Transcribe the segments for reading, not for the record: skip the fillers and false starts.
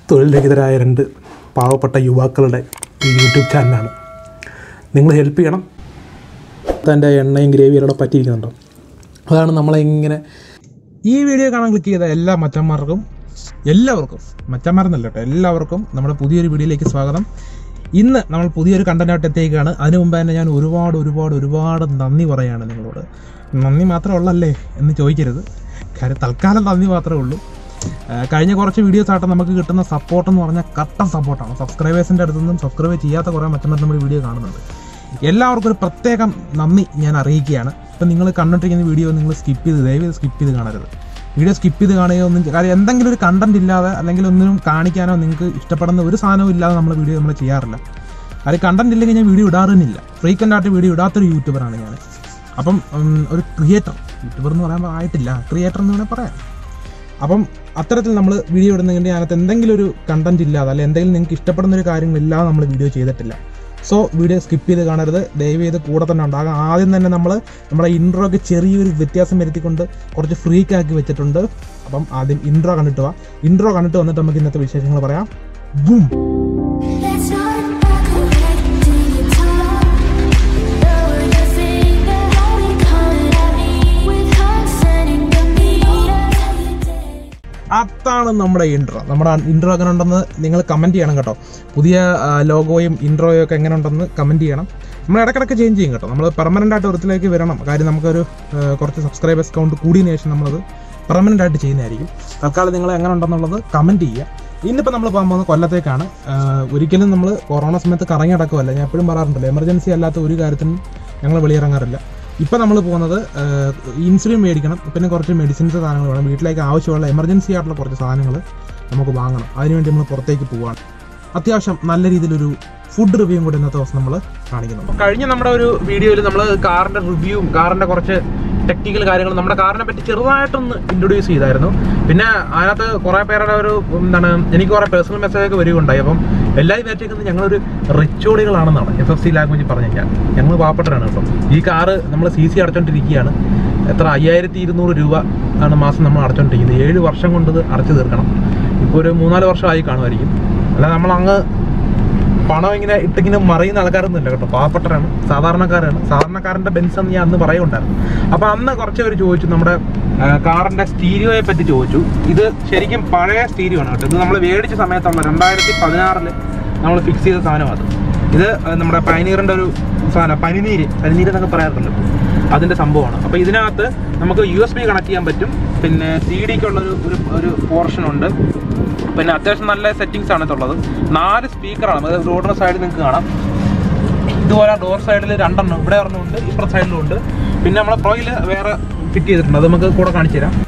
തൊഴിൽരഹിതരായ രണ്ട് പാവപ്പെട്ട യുവാക്കളുടെ യൂട്യൂബ് ചാനലാണ്. നിങ്ങൾ ഹെൽപ്പ് ചെയ്യണം. തൻ്റെ എണ്ണയും ഗ്രേവിയോടെ പറ്റിയിരിക്കുന്നുണ്ടോ? അതാണ് നമ്മളെ ഇങ്ങനെ ഈ വീഡിയോ കാണാൻ ക്ലിക്ക് ചെയ്ത എല്ലാ മച്ചന്മാർക്കും മച്ചന്മാരെന്നല്ല കേട്ടോ, എല്ലാവർക്കും നമ്മുടെ പുതിയൊരു വീഡിയോയിലേക്ക് സ്വാഗതം. ഇന്ന് നമ്മൾ പുതിയൊരു കണ്ടന്റായിട്ട് എത്തിയേക്കാണ്. അതിനു മുമ്പ് തന്നെ ഞാൻ ഒരുപാട് നന്ദി പറയുകയാണ് നിങ്ങളോട്. നന്ദി മാത്രമുള്ളല്ലേ എന്ന് ചോദിക്കരുത്, കാര്യം തൽക്കാലം നന്ദി മാത്രമേ ഉള്ളൂ. കഴിഞ്ഞ കുറച്ച് വീഡിയോസ് ആയിട്ട് നമുക്ക് കിട്ടുന്ന സപ്പോർട്ട് എന്ന് പറഞ്ഞാൽ കട്ട സപ്പോർട്ടാണ്. സബ്സ്ക്രൈബേഴ്സിൻ്റെ അടുത്തു നിന്നും സബ്സ്ക്രൈബ് ചെയ്യാത്ത കുറേ മച്ചന്മാർ നമ്മുടെ വീഡിയോ കാണുന്നുണ്ട്. എല്ലാവർക്കും ഒരു പ്രത്യേകം നന്ദി ഞാൻ അറിയിക്കുകയാണ്. ഇപ്പം നിങ്ങൾ കണ്ടിട്ടിരിക്കുന്ന വീഡിയോ നിങ്ങൾ ദയവ് സ്കിപ്പ് ചെയ്ത് കാണരുത്. വീഡിയോ സ്കിപ്പ് ചെയ്ത് കാണുകയോ ഒന്നും, കാര്യം എന്തെങ്കിലും ഒരു കണ്ടന്റ് ഇല്ലാതെ അല്ലെങ്കിൽ ഒന്നും കാണിക്കാനോ നിങ്ങൾക്ക് ഇഷ്ടപ്പെടുന്ന ഒരു സാധനവും ഇല്ലാതെ നമ്മൾ ചെയ്യാറില്ല. കാര്യം കണ്ടന്റ് ഇല്ലെങ്കിൽ ഞാൻ വീഡിയോ ഇടാറുന്നില്ല. ഫ്രീക്വൻ്റ് ആയിട്ട് വീഡിയോ ഇടാത്തൊരു യൂട്യൂബറാണ് ഞാൻ. അപ്പം ഒരു യൂട്യൂബർ എന്ന് പറയുമ്പോൾ ആയിട്ടില്ല, ക്രിയേറ്റർ എന്ന് വേണമെങ്കിൽ പറയാം. അപ്പം അത്തരത്തിൽ നമ്മൾ വീഡിയോ ഇടുന്നതിൻ്റെ അതിനകത്ത് എന്തെങ്കിലും ഒരു കണ്ടന്റ് ഇല്ലാതെ അല്ലെങ്കിൽ എന്തെങ്കിലും നിങ്ങൾക്ക് ഇഷ്ടപ്പെടുന്ന ഒരു കാര്യങ്ങളില്ലാതെ നമ്മൾ വീഡിയോ ചെയ്തിട്ടില്ല. സോ വീഡിയോ സ്കിപ്പ് ചെയ്ത് കാണരുത്, ദയവ് ചെയ്ത് കൂടെ തന്നെ ഉണ്ടാകാം. ആദ്യം തന്നെ നമ്മുടെ ഇൻട്രോയ്ക്ക് ചെറിയൊരു വ്യത്യാസം വരുത്തിക്കൊണ്ട് കുറച്ച് ഫ്രീക്കാക്കി വെച്ചിട്ടുണ്ട്. അപ്പം ആദ്യം ഇൻട്രോ കണ്ടിട്ട് വന്നിട്ട് നമുക്ക് ഇന്നത്തെ വിശേഷങ്ങൾ പറയാം. ബൂം. അതാണ് നമ്മുടെ ഇൻട്രോ. എങ്ങനെ ഉണ്ടെന്ന് നിങ്ങൾ കമൻറ്റ് ചെയ്യണം കേട്ടോ. പുതിയ ലോഗോയും ഇൻട്രോയും ഒക്കെ എങ്ങനെ ഉണ്ടെന്ന് കമൻറ്റ് ചെയ്യണം. നമ്മൾ ഇടയ്ക്കിടയ്ക്ക് ചേഞ്ച് ചെയ്യും കേട്ടോ. നമ്മൾ പെർമനൻ്റ് ആയിട്ട് ഒരിടത്തിലേക്ക് വരണം. കാര്യം നമുക്കൊരു കുറച്ച് സബ്സ്ക്രൈബേഴ്സ് കൗണ്ട് കൂടിയതിനു ശേഷം നമ്മളത് പെർമനൻ്റ് ആയിട്ട് ചെയ്യുന്നതായിരിക്കും. തൽക്കാലം നിങ്ങൾ എങ്ങനെ ഉണ്ടെന്നുള്ളത് കമൻറ്റ് ചെയ്യുക. ഇന്നിപ്പോൾ നമ്മൾ പോകാൻ പോകുന്നത് കൊല്ലത്തേക്കാണ്. ഒരിക്കലും നമ്മൾ കൊറോണ സമയത്ത് കറങ്ങി നടക്കുമല്ല. ഞാൻ എപ്പോഴും പറയാറുണ്ടല്ലോ, എമർജൻസി അല്ലാത്ത ഒരു കാര്യത്തിനും ഞങ്ങൾ വെളിയിറങ്ങാറില്ല. ഇപ്പം നമ്മൾ പോകുന്നത് ഇൻസുലിൻ മേടിക്കണം, പിന്നെ കുറച്ച് മെഡിസിൻസ് സാധനങ്ങൾ വേണം. വീട്ടിലേക്ക് ആവശ്യമുള്ള എമർജൻസി ആയിട്ടുള്ള കുറച്ച് സാധനങ്ങൾ നമുക്ക് വാങ്ങണം. അതിനുവേണ്ടി നമ്മൾ പുറത്തേക്ക് പോവുകയാണ്. അത്യാവശ്യം നല്ല രീതിയിലൊരു ഫുഡ് റിവ്യൂവും കൂടി ഇന്നത്തെ ദിവസം നമ്മൾ കാണിക്കുന്നുണ്ട്. കഴിഞ്ഞ നമ്മുടെ ഒരു വീഡിയോയിൽ നമ്മൾ കാറിൻ്റെ റിവ്യൂവും കാറിൻ്റെ കുറച്ച് ടെക്നിക്കൽ കാര്യങ്ങൾ നമ്മുടെ കാറിനെ പറ്റി ചെറുതായിട്ടൊന്ന് ഇൻട്രൊഡ്യൂസ് ചെയ്തായിരുന്നു. പിന്നെ അതിനകത്ത് കുറേ പേരുടെ എനിക്ക് കുറേ പേഴ്സണൽ മെസ്സേജൊക്കെ വരികയുണ്ടായി. അപ്പം എല്ലാവരും വിചാരിച്ചിരിക്കുന്നത് ഞങ്ങളൊരു റിച്ചോളികളാണെന്നാണ്. FFC ലാംഗ്വേജ് പറഞ്ഞു കഴിഞ്ഞാൽ ഞങ്ങൾ പാവപ്പെട്ടവരാണ് കേട്ടോ. ഈ കാറ് നമ്മൾ CC അടച്ചുകൊണ്ടിരിക്കുകയാണ്. എത്ര 5200 രൂപ ആണ് മാസം നമ്മൾ അടച്ചുകൊണ്ടിരിക്കുന്നത്. 7 വർഷം കൊണ്ട് അടച്ചു തീർക്കണം. ഇപ്പോൾ ഒരു 3-4 വർഷമായി കാണുമായിരിക്കും. അല്ലാതെ നമ്മളങ്ങ് പണം ഇങ്ങനെ മറിയുന്ന ആൾക്കാരൊന്നുമില്ല കേട്ടോ. പാവപ്പെട്ടവരാണ്, സാധാരണക്കാരൻ്റെ ബെൻസ് എന്ന് ഞാൻ അന്ന് പറയുണ്ടായിരുന്നു. അപ്പോൾ അന്ന് കുറച്ച് പേര് ചോദിച്ചു നമ്മുടെ കാറിൻ്റെ സ്റ്റീരിയോയെ പറ്റി ചോദിച്ചു. ഇത് ശരിക്കും പഴയ സ്റ്റീരിയോ ആണ് കേട്ടോ. ഇത് നമ്മൾ മേടിച്ച സമയത്തുള്ള 2016 നമ്മൾ ഫിക്സ് ചെയ്ത സാധനമാണ്. ഇത് നമ്മുടെ പൈനീറിൻ്റെ ഒരു സാധനം, പനിനീര് എന്നൊക്കെ പറയാറുണ്ട്, അതിൻ്റെ സംഭവമാണ്. അപ്പോൾ ഇതിനകത്ത് നമുക്ക് USB കണക്ട് ചെയ്യാൻ പറ്റും. പിന്നെ CD-ക്കുള്ളൊരു ഒരു പോർഷനുണ്ട്. പിന്നെ അത്യാവശ്യം നല്ല സെറ്റിങ്സ് ആണ് ഇതുള്ളത്. 4 സ്പീക്കറാണ്. അതായത് റോഡിൻ്റെ സൈഡിൽ നിങ്ങൾക്ക് കാണാം. ഇതുപോലെ ഡോർ സൈഡിൽ 2 എണ്ണം, ഇവിടെ ഒരെണ്ണമുണ്ട്, ഇപ്പുറത്തെ സൈഡിലും ഉണ്ട്. പിന്നെ നമ്മളെ പ്രോയിൽ വേറെ ഫിറ്റ് ചെയ്തിട്ടുണ്ട്, അത് നമുക്ക് കൂടെ കാണിച്ചു തരാം.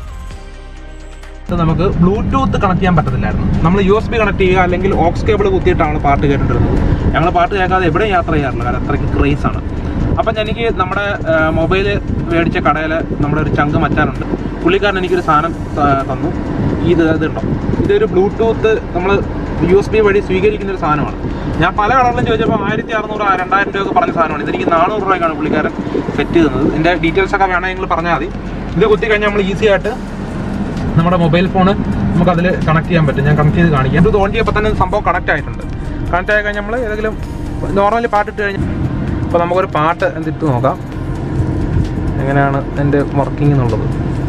ഇത് നമുക്ക് ബ്ലൂടൂത്ത് കണക്ട് ചെയ്യാൻ പറ്റത്തില്ലായിരുന്നു. നമ്മൾ USB കണക്ട് ചെയ്യുക അല്ലെങ്കിൽ ഓക്സ് കേബിൾ കുത്തിയിട്ടാണ് പാട്ട് കേട്ടിട്ടുള്ളത്. ഞങ്ങൾ പാട്ട് കേൾക്കാതെ എവിടെയും യാത്ര ചെയ്യാറില്ല, കാരണം അത്രയ്ക്ക് ക്രേസ് ആണ്. അപ്പം എനിക്ക് നമ്മുടെ മൊബൈൽ മേടിച്ച കടയിൽ നമ്മുടെ ഒരു ചങ്ക് മച്ചാനുണ്ട്. പുള്ളിക്കാരൻ എനിക്കൊരു സാധനം തന്നു. ഇതുണ്ടോ, ഇതൊരു ബ്ലൂടൂത്ത് നമ്മൾ USB വഴി സ്വീകരിക്കുന്ന ഒരു സാധനമാണ്. ഞാൻ പല കടകളിലും ചോദിച്ചപ്പോൾ 1600-2000 രൂപയൊക്കെ പറഞ്ഞ സാധനമാണ്. ഇതെനിക്ക് 400 രൂപയ്ക്കാണ് പുള്ളിക്കാരൻ സെറ്റ് ചെയ്യുന്നത്. ഇതിൻ്റെ ഡീറ്റെയിൽസൊക്കെ വേണമെങ്കിൽ പറഞ്ഞാൽ മതി. ഇത് കുത്തി കഴിഞ്ഞാൽ നമ്മൾ ഈസി ആയിട്ട് നമ്മുടെ മൊബൈൽ ഫോണ് നമുക്കതിൽ കണക്ട് ചെയ്യാൻ പറ്റും. ഞാൻ കണക്ട് ചെയ്ത് കാണിക്കാം. ഇത് ഓൺ ചെയ്യുമ്പോൾ തന്നെ സംഭവം കണക്റ്റ് ആയിട്ടുണ്ട്. കണക്റ്റ് ആയി കഴിഞ്ഞാൽ നമ്മൾ ഏതെങ്കിലും നോർമലി പാട്ടിട്ട് കഴിഞ്ഞാൽ അപ്പോൾ നമുക്കൊരു പാട്ട് എന്തിട്ട് നോക്കാം എങ്ങനെയാണ് എൻ്റെ വർക്കിംഗ് എന്നുള്ളത്.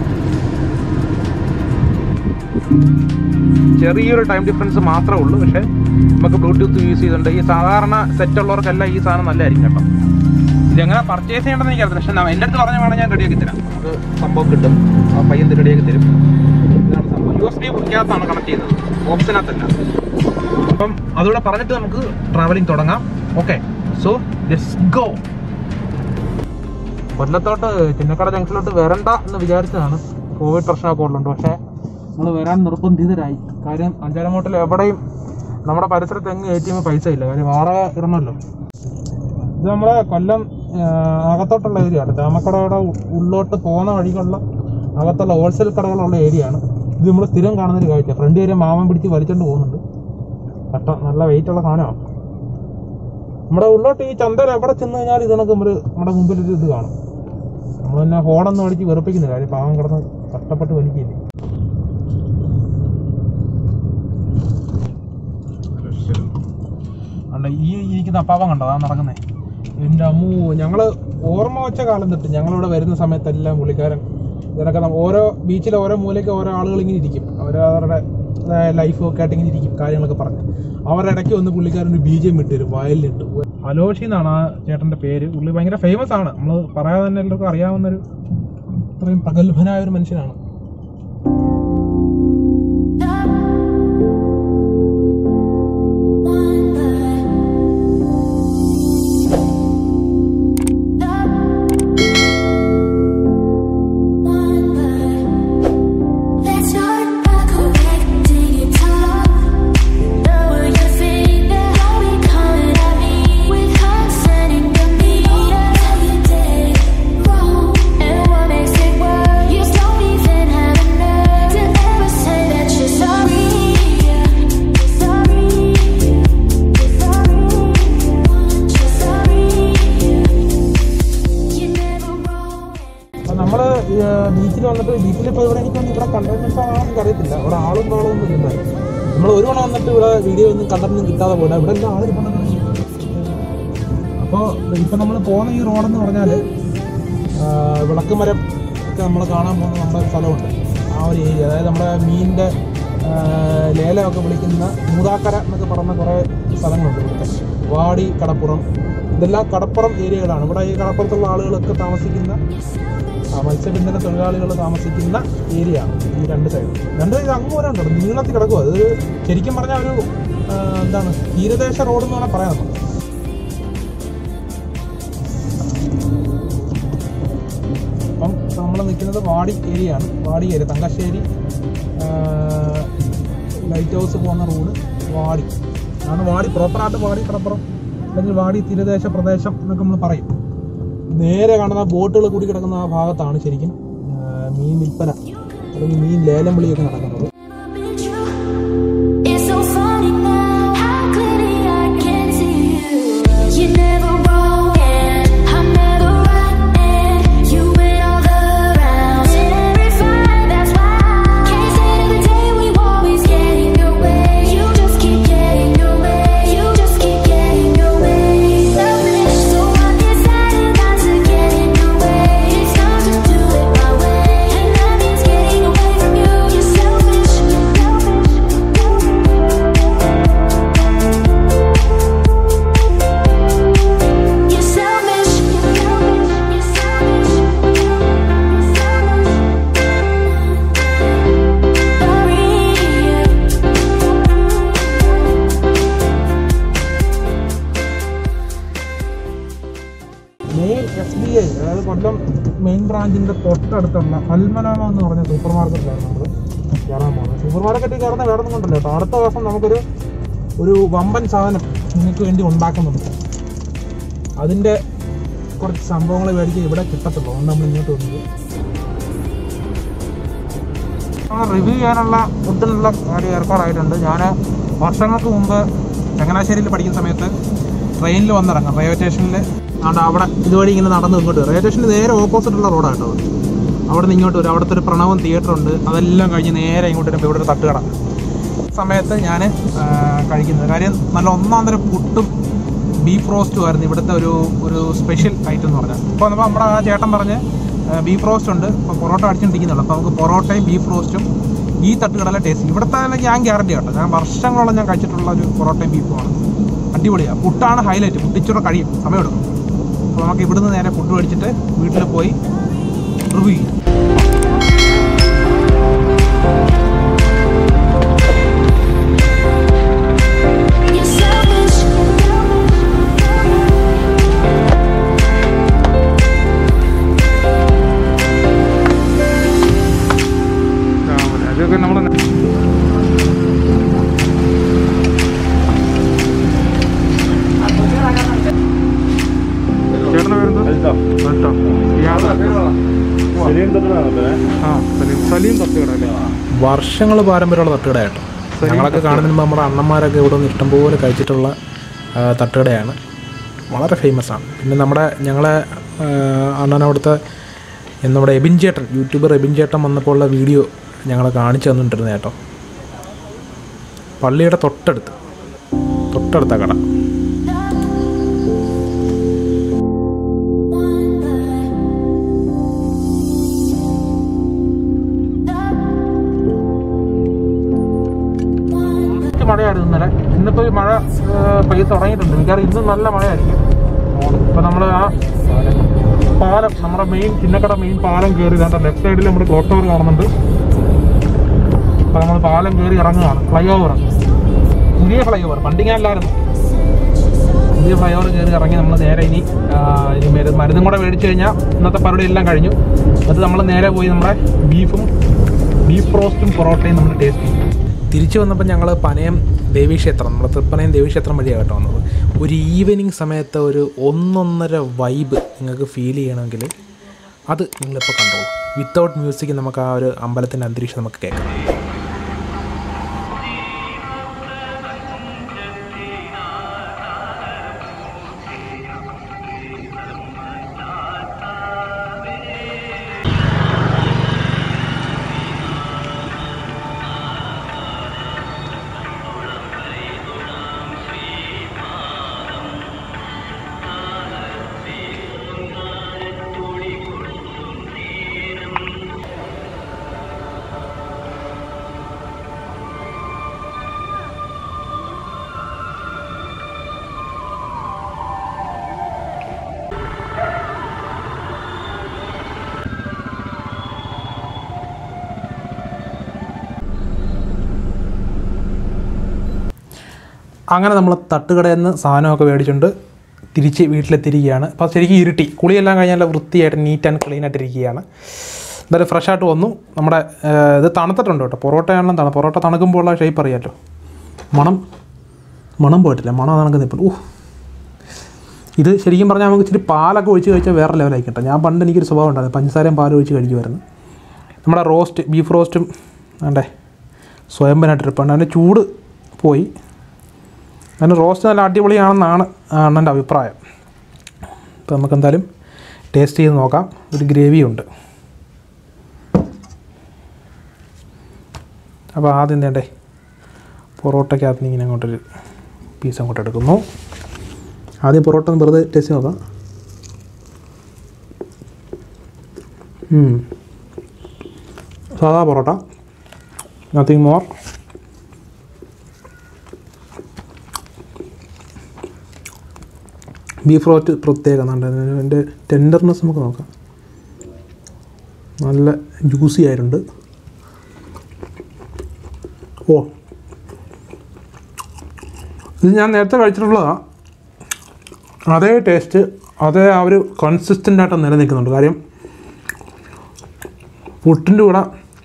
ചെറിയൊരു ടൈം ഡിഫറൻസ് മാത്രമേ ഉള്ളൂ, പക്ഷേ നമുക്ക് ബ്ലൂടൂത്ത് യൂസ് ചെയ്തിട്ടുണ്ട്. ഈ സാധാരണ സെറ്റുള്ളവർക്കെല്ലാം ഈ സാധനം നല്ലതായിരിക്കും കേട്ടോ. ഇതെങ്ങനെ പർച്ചേസ് ചെയ്യേണ്ടതെന്ന് എനിക്കറിയില്ല, പക്ഷേ എൻ്റെ അടുത്ത് പറഞ്ഞ വേണം ഞാൻ റെഡിയാക്കി തരാം. നമുക്ക് സംഭവം കിട്ടും, ആ പയ്യൻ റെഡിയാക്കി തരും. ഇതാണ് സംഭവം. USB ക്കകത്താണ് കണക്ട് ചെയ്യുന്നത്, ഓപ്ഷനകത്തല്ല. അപ്പം അതുകൂടെ പറഞ്ഞിട്ട് നമുക്ക് ട്രാവലിംഗ് തുടങ്ങാം. Okay, so let's go. കൊല്ലത്തോട്ട് ചിന്നക്കട ജംഗ്ഷനിലോട്ട് വരണ്ട എന്ന് വിചാരിച്ചതാണ്. കോവിഡ് പ്രശ്നമൊക്കെ ഉള്ളുണ്ട്, പക്ഷേ നമ്മൾ വരാൻ നിർബന്ധിതരായി. കാര്യം അഞ്ചാലമോട്ടിൽ എവിടെയും നമ്മുടെ പരിസരത്ത് എങ്ങും ATM പൈസ ഇല്ല, കാര്യം വാടക ഇടണമല്ലോ. ഇത് നമ്മുടെ കൊല്ലം അകത്തോട്ടുള്ള ഏരിയ ആണ്. ചാമക്കടയുടെ ഉള്ളോട്ട് പോകുന്ന വഴിക്കുള്ള അകത്തുള്ള ഹോൾസെയിൽ കടകളുള്ള ഏരിയ ആണ്. ഇത് നമ്മൾ സ്ഥിരം കാണുന്നൊരു കാഴ്ച. ഫ്രണ്ട് വരെ മാമൻ പിടിച്ച് വലിച്ചോണ്ട് പോകുന്നുണ്ട്. നല്ല വെയിറ്റുള്ള സാധനമാണ്. നമ്മുടെ ഉള്ളോട്ട് ഈ ചന്തയിൽ എവിടെ ചെന്ന് കഴിഞ്ഞാൽ ഇതിനൊക്കെ നമ്മുടെ മുമ്പിലൊരു ഇത് കാണും. നമ്മൾ തന്നെ ഹോണൊന്നും അടിച്ച് വെറുപ്പിക്കുന്നില്ല, കാര്യം പാവം കിടന്ന് കഷ്ടപ്പെട്ട് വലിക്കില്ലേ. ഉണ്ട്. ഈ ഇരിക്കുന്ന അപ്പാവൻ കണ്ടോ അതാ നടക്കുന്നത്. എൻ്റെ അമ്മൂ, ഞങ്ങൾ ഓർമ്മ വെച്ച കാലം തൊട്ട് ഞങ്ങളിവിടെ വരുന്ന സമയത്തെല്ലാം പുള്ളിക്കാരൻ ഇതിനൊക്കെ ഓരോ ബീച്ചിലെ ഓരോ മൂലയ്ക്ക് ഓരോ ആളുകൾ ഇങ്ങനെ ഇരിക്കും. അവരവരുടെ ലൈഫ് ഒക്കെ ആയിട്ട് ഇങ്ങനെ ഇരിക്കും, കാര്യങ്ങളൊക്കെ പറഞ്ഞ്. അവരുടെ ഇടയ്ക്ക് വന്ന് പുള്ളിക്കാരൻ ഒരു BGM ഇട്ട് തരും, വയലിനിട്ട്. അലോഷി എന്നാണ് ആ ചേട്ടൻ്റെ പേര്. പുള്ളി ഭയങ്കര ഫേമസ് ആണ്, നമ്മൾ പറയാതെ തന്നെ എല്ലാവർക്കും അറിയാവുന്നൊരു അത്രയും പ്രഗത്ഭനായ ഒരു മനുഷ്യനാണ്. ബീച്ചിൽ വന്നിട്ട് ബീച്ചിലിപ്പോൾ ഇവിടെ എനിക്കൊന്നും ഇവിടെ കണ്ടൻസ് ആണെന്ന് എനിക്കറിയത്തില്ല. ഇവിടെ ആളും നാളൊന്നും ഇല്ല. നമ്മൾ ഒരു തവണ വന്നിട്ട് ഇവിടെ വീഡിയോ ഒന്നും കണ്ടൊന്നും കിട്ടാതെ പോയില്ല. ഇവിടെ എല്ലാം ആളുകൾ കൊണ്ട്. അപ്പോൾ ഇപ്പം നമ്മൾ പോകുന്ന ഈ റോഡെന്ന് പറഞ്ഞാൽ വിളക്കുമരം ഒക്കെ നമ്മൾ കാണാൻ പോകുന്ന നമ്മുടെ സ്ഥലമുണ്ട്. ആ ഒരു ഏരിയ, അതായത് നമ്മുടെ മീനിൻ്റെ ലേലമൊക്കെ വിളിക്കുന്ന മൂതാക്കര എന്നൊക്കെ പറയുന്ന കുറേ സ്ഥലങ്ങളുണ്ട് ഇവിടുത്തെ. വാടി, കടപ്പുറം, ഇതെല്ലാം കടപ്പുറം ഏരിയകളാണ്. ഇവിടെ ഈ കടപ്പുറത്തുള്ള ആളുകളൊക്കെ താമസിക്കുന്ന മത്സ്യബന്ധന തൊഴിലാളികൾ താമസിക്കുന്ന ഏരിയ ആണ് ഈ രണ്ട് സൈഡ്. അങ്ങ് വരെ ഉണ്ടോ, നീളത്തിൽ കിടക്കും. അത് ശരിക്കും പറഞ്ഞാൽ ഒരു എന്താണ് തീരദേശ റോഡ് എന്ന് വേണമെങ്കിൽ പറയാം. അപ്പം നമ്മൾ നിൽക്കുന്നത് വാടി ഏരിയ ആണ്. Vadi area, Thangassery lighthouse പോകുന്ന റോഡ് വാടി ആണ്. വാടി പ്രോപ്പറായിട്ട് വാടി കടപ്പുറം അല്ലെങ്കിൽ വാടി തീരദേശ പ്രദേശം എന്നൊക്കെ നമ്മൾ പറയും. നേരെ കാണുന്ന ബോട്ടുകൾ കൂടി കിടക്കുന്ന ആ ഭാഗത്താണ് ശരിക്കും മീൻ വിൽപ്പന അല്ലെങ്കിൽ മീൻ ലേലം വിളിയൊക്കെ നടക്കുന്നത്. SBI, അതായത് കൊല്ലം മെയിൻ ബ്രാഞ്ചിൻ്റെ തൊട്ടടുത്തുള്ള അൽമനാമ എന്ന് പറഞ്ഞ സൂപ്പർ മാർക്കറ്റിലാണ് നമ്മൾ കയറാൻ പോകുന്നത്. സൂപ്പർ മാർക്കറ്റിൽ കയറുന്ന വേറെ ഒന്നും കൊണ്ടല്ലോ കേട്ടോ. അടുത്ത ദിവസം നമുക്കൊരു വമ്പൻ സാധനം നിങ്ങൾക്ക് വേണ്ടി ഉണ്ടാക്കുന്നുണ്ട്. അതിൻ്റെ കുറച്ച് സംഭവങ്ങൾ മേടിക്കാൻ ഇവിടെ കിട്ടത്തുള്ളൂ. അതുകൊണ്ട് നമ്മൾ ഇങ്ങോട്ട് വന്നത് റിവ്യൂ ചെയ്യാനുള്ള ഫുഡിനുള്ള കാര്യം ഏർപ്പാടായിട്ടുണ്ട്. ഞാൻ വർഷങ്ങൾക്ക് മുമ്പ് ചങ്ങനാശ്ശേരിയിൽ പഠിക്കുന്ന സമയത്ത് ട്രെയിനിൽ വന്നിറങ്ങാം റെയിൽവേ സ്റ്റേഷനിൽ. അതുകൊണ്ട് അവിടെ ഇതുവഴി ഇങ്ങനെ നടന്ന് ഇങ്ങോട്ട് വരും. റെയിൽവേ സ്റ്റേഷന് നേരെ ഓപ്പോസിറ്റുള്ള റോഡാണ് കേട്ടോ. അവിടെ നിന്ന് ഇങ്ങോട്ട് വരും. അവിടുത്തെ ഒരു പ്രണവം തിയേറ്റർ ഉണ്ട്. അതെല്ലാം കഴിഞ്ഞ് നേരെ ഇങ്ങോട്ട് വരുമ്പോൾ ഇവിടെ ഒരു തട്ടുകട സമയത്ത് ഞാൻ കഴിക്കുന്നത്. കാര്യം നല്ല ഒന്നാം തരം പുട്ടും ബീഫ് റോസ്റ്റും ആയിരുന്നു ഇവിടുത്തെ ഒരു സ്പെഷ്യൽ ഐറ്റം എന്ന് പറഞ്ഞാൽ. ഇപ്പോൾ നമ്മുടെ ആ ചേട്ടൻ പറഞ്ഞ് ബീഫ് റോസ്റ്റ് ഉണ്ട്, ഇപ്പോൾ പൊറോട്ട അടിച്ചുകൊണ്ടിരിക്കുന്നുള്ളൂ. അപ്പോൾ നമുക്ക് പൊറോട്ടയും ബീഫ് റോസ്റ്റും ഈ തട്ടുകടയിലെ ടേസ്റ്റ് ഇവിടുത്തെ അല്ലെങ്കിൽ ഞാൻ ഗ്യാരണ്ടി കേട്ടോ. ഞാൻ വർഷങ്ങളോളം ഞാൻ കഴിച്ചിട്ടുള്ള ഒരു പൊറോട്ടയും ബീഫുമാണ്. അടിപൊളിയാണ്. പുട്ടാണ് ഹൈലൈറ്റ്. പുട്ടിച്ചൂടെ കഴിയും, സമയമെടുക്കും. അപ്പോൾ നമുക്ക് ഇവിടുന്ന് നേരെ ഫുഡ് മേടിച്ചിട്ട് വീട്ടിൽ പോയി റിവ്യൂ ചെയ്യും. അതൊക്കെ നമ്മൾ വർഷങ്ങൾ പാരമ്പര്യമുള്ള തട്ടുകടയാട്ടോ. ഞങ്ങളൊക്കെ കാണുന്നതിന് മുമ്പ് നമ്മുടെ അണ്ണന്മാരൊക്കെ ഇവിടെ നിന്ന് ഇഷ്ടംപോലെ കഴിച്ചിട്ടുള്ള തട്ടുകടയാണ്. വളരെ ഫേമസ് ആണ്. പിന്നെ ഞങ്ങളെ അണ്ണനവിടുത്തെ നമ്മുടെ എബിൻ ചേട്ടൻ, യൂട്യൂബർ എബിൻ ചേട്ടൻ വന്നപ്പോൾ ഉള്ള വീഡിയോ ഞങ്ങളെ കാണിച്ചു തന്നിട്ടിരുന്നത് കേട്ടോ. പള്ളിയുടെ തൊട്ടടുത്ത കട. മഴയായിരുന്നു ഇന്നലെ. ഇന്നിപ്പോൾ ഈ മഴ പെയ്ത് തുടങ്ങിയിട്ടുണ്ട്. മിക്കവാറും ഇന്നും നല്ല മഴയായിരിക്കും. ഇപ്പോൾ നമ്മൾ ആ പാലം, നമ്മുടെ മെയിൻ ചിന്നക്കട മെയിൻ പാലം കയറി ഇതാണ്ട് ലെഫ്റ്റ് സൈഡിൽ നമ്മുടെ ക്ലോക്ക് ടവർ കാണുന്നുണ്ട്. അപ്പോൾ നമ്മൾ പാലം കയറി ഇറങ്ങുകയാണ്. ഫ്ലൈ ഓവർ, പുതിയ ഫ്ലൈ ഓവർ, പണ്ടിങ്ങാനില്ലായിരുന്നു. പുതിയ ഫ്ലൈ ഓവർ കയറി ഇറങ്ങി നമ്മൾ നേരെ ഇനി മരുന്നും കൂടെ മേടിച്ച് കഴിഞ്ഞാൽ ഇന്നത്തെ പരിപാടി എല്ലാം കഴിഞ്ഞു. എന്നിട്ട് നമ്മൾ നേരെ പോയി നമ്മുടെ ബീഫ് റോസ്റ്റും പൊറോട്ടയും നമ്മൾ ടേസ്റ്റ് ചെയ്യും. തിരിച്ചു വന്നപ്പോൾ ഞങ്ങൾ പനയം ദേവീക്ഷേത്രം, നമ്മൾ തൃപ്പനയം ദേവീക്ഷേത്രം വഴിയാണ് കേട്ടോ വന്നത്. ഒരു ഈവനിങ് സമയത്ത് ഒരു 1.5 വൈബ് നിങ്ങൾക്ക് ഫീൽ ചെയ്യണമെങ്കിൽ അത് നിങ്ങളിപ്പോൾ കണ്ടോളൂ. വിത്തൗട്ട് മ്യൂസിക് നമുക്ക് ആ ഒരു അമ്പലത്തിൻ്റെ അന്തരീക്ഷം നമുക്ക് കേൾക്കാം. അങ്ങനെ നമ്മൾ തട്ടുകടയിൽ നിന്ന് സാധനമൊക്കെ മേടിച്ചുകൊണ്ട് തിരിച്ച് വീട്ടിലെത്തിയിരിക്കുകയാണ്. അപ്പോൾ ശരിക്കും ഇരുട്ടി, കുളിയെല്ലാം കഴിഞ്ഞാൽ വൃത്തിയായിട്ട് നീറ്റ് ആൻഡ് ക്ലീൻ ആയിട്ടിരിക്കുകയാണ്. എന്തായാലും ഫ്രഷ് ആയിട്ട് വന്നു. നമ്മുടെ ഇത് തണുത്തിട്ടുണ്ട് കേട്ടോ. പൊറോട്ടയാണെങ്കിലും പൊറോട്ട തണുക്കുമ്പോൾ ഉള്ള ഷേപ്പ് അറിയാമല്ലോ. മണം പോയിട്ടില്ല, മണം തണുക്കുന്ന ഇപ്പോൾ. ഇത് ശരിക്കും പറഞ്ഞാൽ നമുക്ക് ഇച്ചിരി പാലൊക്കെ ഒഴിച്ച് കഴിച്ചാൽ വേറെ ലെവലായി കേട്ടോ. ഞാൻ പണ്ട് എനിക്കൊരു സ്വഭാവം ഉണ്ടായിരുന്നു, പഞ്ചസാരയും പാലും ഒഴിച്ച് കഴിക്കുമായിരുന്നു. നമ്മുടെ റോസ്റ്റ്, ബീഫ് റോസ്റ്റും വേണ്ടേ സ്വയംഭനായിട്ട് ഇരിപ്പുണ്ട്. അതിൻ്റെ ചൂട് പോയി. അതിന് റോസ്റ്റ് നല്ല അടിപൊളിയാണെന്നാണ് അണ്ണൻ്റെ അഭിപ്രായം. അപ്പോൾ നമുക്കെന്തായാലും ടേസ്റ്റ് ചെയ്ത് നോക്കാം. ഒരു ഗ്രേവിയുണ്ട്. അപ്പോൾ ആദ്യം വേണ്ടേ പൊറോട്ടയ്ക്കകത്ത് നിന്ന് ഇങ്ങനെ അങ്ങോട്ടൊരു പീസ് അങ്ങോട്ട് എടുക്കുന്നു. ആദ്യം പൊറോട്ട ഒന്ന് വെറുതെ ടേസ്റ്റ് നോക്കാം. സാധാ porotta, nothing more. Beef roast പ്രത്യേകം എൻ്റെ ടെൻഡർനെസ് നമുക്ക് നോക്കാം. നല്ല ജ്യൂസി ആയിട്ടുണ്ട്. ഇത് ഞാൻ നേരത്തെ കഴിച്ചിട്ടുള്ളതാണ്. അതേ ടേസ്റ്റ്, അതേ ആ ഒരു കൺസിസ്റ്റൻ്റായിട്ട് നിലനിൽക്കുന്നുണ്ട്. കാര്യം പുട്ടിൻ്റെ കൂടെ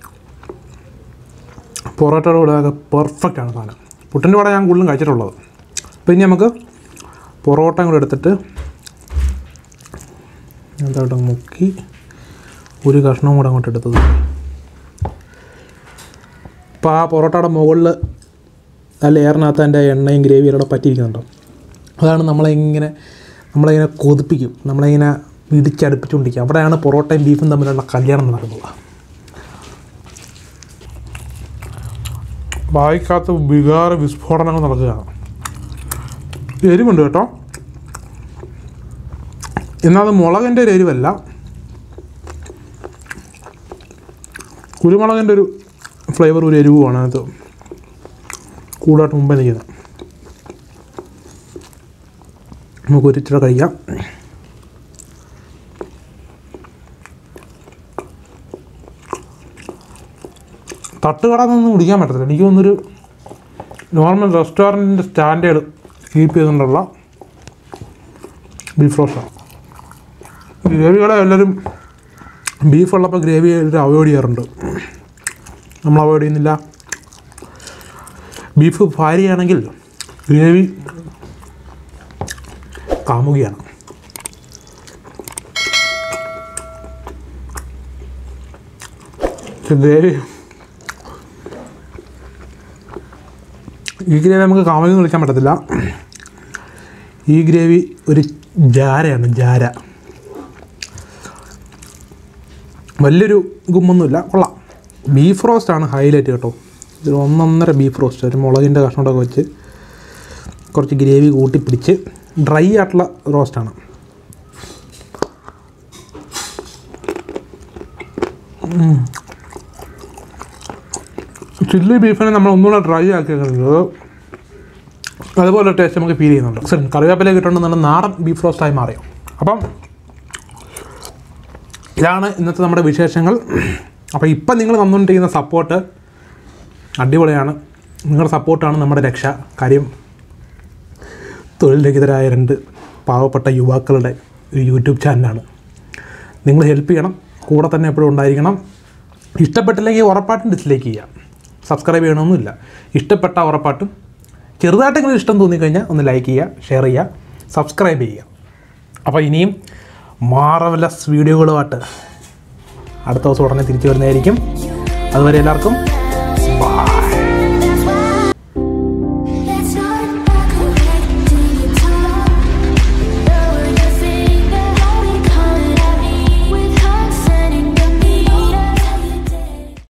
പൊറോട്ടയുടെ കൂടെ ഒക്കെ പെർഫെക്റ്റാണ് സാധനം. പുട്ടിൻ്റെ കൂടെ ഞാൻ കൂടുതലും കഴിച്ചിട്ടുള്ളത്. അപ്പോൾ ഇനി നമുക്ക് പൊറോട്ട കൂടെ എടുത്തിട്ട് എന്തായിട്ട് മുക്കി ഒരു കഷ്ണവും കൂടെ അങ്ങോട്ട് എടുത്തത്. അപ്പോൾ ആ പൊറോട്ടയുടെ മുകളിൽ ആ ലെയറിനകത്ത് എൻ്റെ എണ്ണയും ഗ്രേവിയും കൂടെ പറ്റിയിരിക്കുന്നുണ്ടോ. അതാണ് നമ്മളിങ്ങനെ കൊതിപ്പിക്കും, നമ്മളിങ്ങനെ ഇടിച്ചടുപ്പിച്ചുകൊണ്ടിരിക്കുക. അവിടെയാണ് പൊറോട്ടയും ബീഫും തമ്മിലുള്ള കല്യാണം നടക്കുന്നത്. വായിക്കാത്ത വികാര വിസ്ഫോടനങ്ങൾ നടക്കുകയാണ്. എരിവുണ്ട് കേട്ടോ. എന്നാൽ അത് മുളകിൻ്റെ ഒരു എരിവല്ല, കുരുമുളകിൻ്റെ ഒരു ഫ്ലേവർ, ഒരു എരിവുമാണ് അത് കൂടുതലായിട്ട് മുമ്പേ നിൽക്കുന്നത്. നമുക്ക് ഒരിച്ചിട്ട് കഴിക്കാം. തട്ടുകട ഒന്നും കുടിക്കാൻ പറ്റത്തില്ല. എനിക്ക് തോന്നുന്നൊരു നോർമൽ റെസ്റ്റോറൻറ്റിൻ്റെ സ്റ്റാൻഡേർഡ് കീപ്പ് ചെയ്തുകൊണ്ടുള്ള ബീഫ് റോസ്റ്റാണ്. ഗ്രേവികളെ എല്ലാവരും ബീഫുള്ളപ്പോൾ ഗ്രേവി എല്ലാവരും അവോയ്ഡ് ചെയ്യാറുണ്ട്. നമ്മൾ അവോയ്ഡ് ചെയ്യുന്നില്ല. ബീഫ് ഭാര്യയാണെങ്കിൽ ഗ്രേവി കാമുകയാണ്. ഗ്രേവി ഈ ഗ്രേവി നമുക്ക് കാമുകി വിളിക്കാൻ പറ്റത്തില്ല. ഈ ഗ്രേവി ഒരു ജാരയാണ്, ജാര. വലിയൊരു ഗുമ്മൊന്നുമില്ല, കൊള്ളാം. ബീഫ് റോസ്റ്റാണ് ഹൈലൈറ്റ് കേട്ടോ. ഇത് 1.5 ബീഫ് റോസ്റ്റ്, ഒരു മുളകിൻ്റെ കഷ്ണമൊക്കെ വെച്ച് കുറച്ച് ഗ്രേവി കൂട്ടിപ്പിടിച്ച് ഡ്രൈ ആയിട്ടുള്ള റോസ്റ്റാണ്. ചില്ലി ബീഫിനെ നമ്മൾ ഒന്നുകൂടെ ഡ്രൈ ആക്കി വെക്കുന്നത്. അതുപോലെ ടേസ്റ്റ് നമുക്ക് ഫീൽ ചെയ്യുന്നുണ്ട്. കറിവേപ്പില കിട്ടുകൊണ്ട് നല്ല നാടൻ ബീഫ് റോസ്റ്റായി മാറിയോ. അപ്പം ഇതാണ് ഇന്നത്തെ നമ്മുടെ വിശേഷങ്ങൾ. അപ്പോൾ ഇപ്പം നിങ്ങൾ തന്നുകൊണ്ടിരിക്കുന്ന സപ്പോർട്ട് അടിപൊളിയാണ്. നിങ്ങളുടെ സപ്പോർട്ടാണ് നമ്മുടെ രക്ഷ. കാര്യം തൊഴിൽ രഹിതരായ 2 പാവപ്പെട്ട യുവാക്കളുടെ ഒരു യൂട്യൂബ് ചാനലാണ്. നിങ്ങൾ ഹെൽപ്പ് ചെയ്യണം, കൂടെ തന്നെ എപ്പോഴും ഉണ്ടായിരിക്കണം. ഇഷ്ടപ്പെട്ടില്ലെങ്കിൽ ഉറപ്പായിട്ടും ഡിസ്ലൈക്ക് ചെയ്യാം, സബ്സ്ക്രൈബ് ചെയ്യണമെന്നില്ല. ഇഷ്ടപ്പെട്ട ഉറപ്പായിട്ടും ചെറുതായിട്ടെങ്കിലും ഇഷ്ടം തോന്നിക്കഴിഞ്ഞാൽ ഒന്ന് ലൈക്ക് ചെയ്യുക, ഷെയർ ചെയ്യുക, സബ്സ്ക്രൈബ് ചെയ്യുക. അപ്പോൾ ഇനിയും മാർവലസ് വീഡിയോകളുമായിട്ട് അടുത്ത ദിവസം ഉടനെ തിരിച്ചു വരുന്നതായിരിക്കും. അതുവരെ എല്ലാവർക്കും